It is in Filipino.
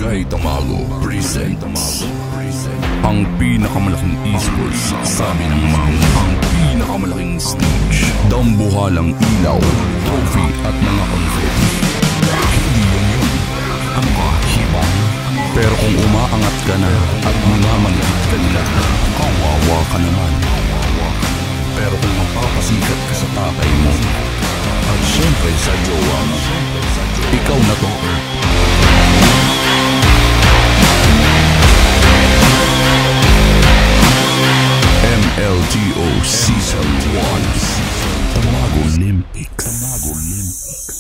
Barangay Tamago presents ang pinakamalaking esports sa aming mga ang pinakamalaking stage, dambuhalang ilaw, trophy at mga confetti. Hindi yun ang kahibang. Pero kung umaangat ka na at mamangkit ka nila, kawawa ka naman. Pero kung mapapasikat ka sa tatay mo at syempre sa jowa mo, ikaw na to. MLTO Season 1 Tamago Olympics.